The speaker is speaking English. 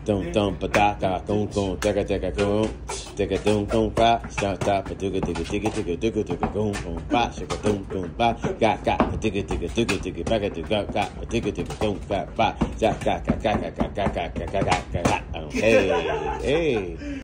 Dum dum ba da da dum dum digga digga boom digga dum dum ba stop stop digga digga digga digga digga digga boom boom ba shaka dum dum ba ga digga digga digga digga baga digga ga digga digga dum ba ja ga. Hey hey.